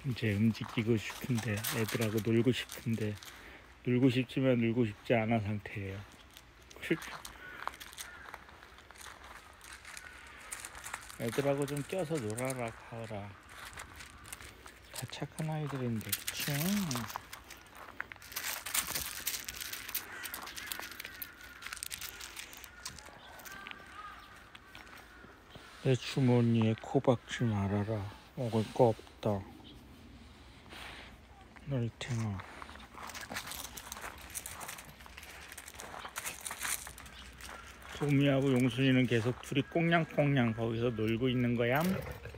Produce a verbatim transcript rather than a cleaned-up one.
이제 움직이고 싶은데, 애들하고 놀고 싶은데, 놀고 싶지만 놀고 싶지 않은 상태예요. 애들하고 좀 껴서 놀아라, 가을아. 다 착한 아이들인데, 그치? 내 주머니에 코 박지 말아라. 먹을 거 없다. 널탱아. 소미하고 용순이는 계속 둘이 꽁냥꽁냥 거기서 놀고 있는 거야.